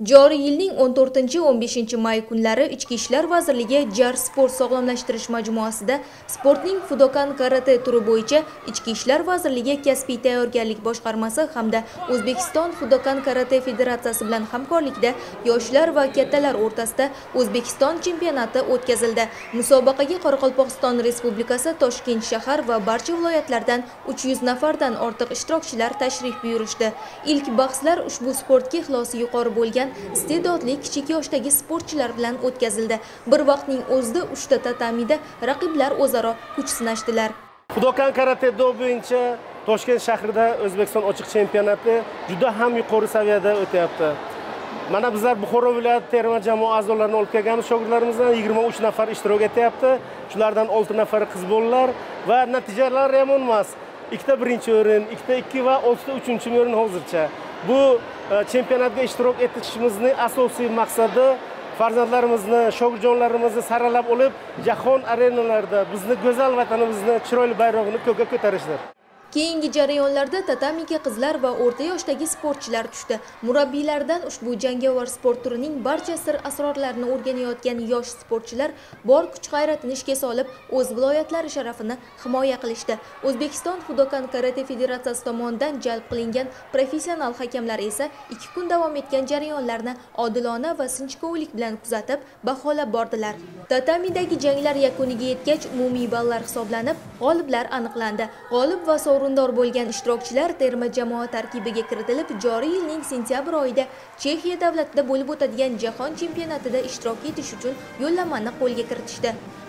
Joriy yilning 14-15 may kunlari Ichki ishlar vazirligi Jar sport sog'lomlashtirish majmuasida sportning Fudokan karate turi bo'yicha Ichki ishlar vazirligi kasbiy tayyorgarlik boshqarmasi hamda O'zbekiston Fudokan karate federatsiyasi bilan hamkorlikda yoshlar va kattalar o'rtasida O'zbekiston chempionati o'tkazildi. Musobaqaga Qoraqalpog'iston Respublikasi, Toshkent shahar va barcha viloyatlardan 300 nafardan ortiq ishtirokchilar tashrif buyurishdi. Ilk bahslar ushbu sportga ixlosi yuqori bo'lgan iste'dodli kichik yoshdagi sportchilar bilan o'tkazildi. Bir vaqtning o'zida 3 ta tatamida raqiblar o'zaro kuch sinashdilar. Fudokan karate do bo'yicha Toshkent shahrida O'zbekiston ochiq chempionati juda ham yuqori saviyada o'tyapti. Mana bizlar Buxoro viloyat terma jamoa a'zolarini olib kelganmiz, shogirdlarimizdan 23 nafar ishtirok etyapti. Shulardan 6 nafari qiz bolalar va natijalar yomon emas. 2 ta birinchi o'rin, 2 ta 2 va 6 ta 3-o'rin hozircha. Bu chempionatga ishtirok etishimizning asosiy maqsadi farzandlarimizni, shogirdjonlarimizni saralab olib, jahon arenalarida bizni go'zal vatanimizni chiroyli bayrog'ini ko'kka ko'tarishdir. Keyingi jarayonlarda tatamiga qizlar va o'rta yoshdagi sportchilar tushdi. Murabbiylardan ushbu jangovar sport turining barcha sir asrorlarini o'rganayotgan yosh sportchilar bor kuch-g'ayratini ishga solib, o'z viloyatlari sharafini himoya qilishdi. O'zbekiston Fudokan karate federatsiyasi tomonidan jalb qilingan professional hakamlar esa 2 kun davom etgan jarayonlarni odilona va sinchkovlik bilan kuzatib, baholab bordilar. Tatamidagi janglar yakuniga yetgach, umumiy ballar hisoblanib, g'oliblar aniqlandi. G'olib va sovrindor bo'lgan ishtirokchilar terma jamoa tarkibiga kiritilib, joriy yilning sentyabr oyida Chexiya davlatida bo'lib o'tadigan jahon chempionatida ishtirok etish uchun yo'llanmani qo'lga kiritishdi.